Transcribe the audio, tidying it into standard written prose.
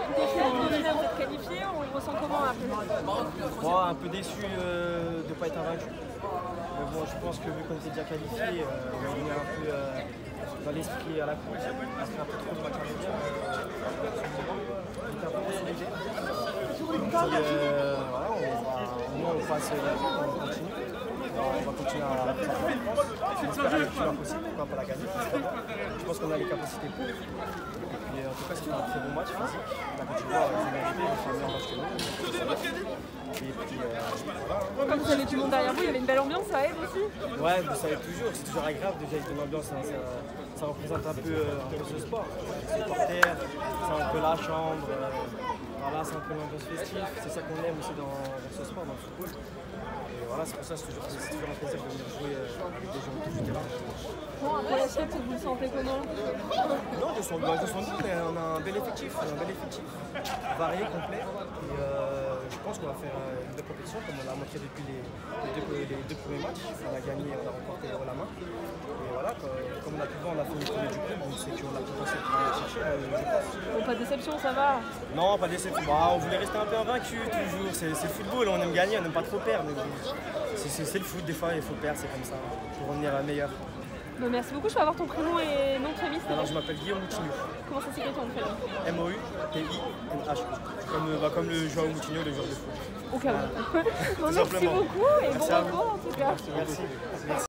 Vous êtes qualifié, on le ressent comment après? Moi, un peu déçu de ne pas être invaincu. Mais bon, je pense que vu qu'on était déjà qualifié, on est un peu dans l'esprit à la course. Parce qu'il y a un peu trop de matchs à revenir. On est un peu désolé. Voilà, au moins on passe, on continue. On va continuer à la préparer. On espère aller le plus loin possible, pourquoi pas la gagner. Je pense qu'on a les capacités pour. Et puis en tout cas, c'était un très bon match physique. Là, quand tu vois, ils ont mérité, ils ont fait un meilleur match que nous. Et puis voilà. Comme vous avez du monde derrière vous, il y avait une belle ambiance, ça aide aussi? Ouais, vous savez toujours, c'est toujours agréable déjà avec une ambiance, ça représente un peu ce sport. Les supporters, c'est un peu la chambre, voilà, c'est un peu l'ambiance festive, c'est ça qu'on aime aussi dans ce sport, dans le football. Et voilà, c'est pour ça que c'est toujours un plaisir de venir jouer avec des gens du terrain. Bon, après la suite, vous le sentez comment? Non, je sens bien, mais on a un bel effectif, varié, complet. Et je pense qu'on va faire une belle compétition, comme on l'a montré depuis les deux premiers matchs. On a gagné, on a remporté la main. Et voilà, comme on a pu voir, on a fait une tournée du club, donc c'est qu'on a tout pensé pour aller chercher, je pense. Bon, pas de déception, ça va? Non, pas de déception. Bah, on voulait rester un peu invaincu toujours. C'est le football, on aime gagner, on n'aime pas trop perdre. C'est le foot, des fois il faut perdre, c'est comme ça, pour revenir à meilleur. Bon, merci beaucoup, je peux avoir ton prénom et nom de famille? Alors je m'appelle Guillaume Moutinho. Comment ça s'écrit ton nom de famille? Moutinho, comme le joueur Moutinho, le joueur de foot. Au cas où. Bon, merci beaucoup et bon repos en tout cas. Merci.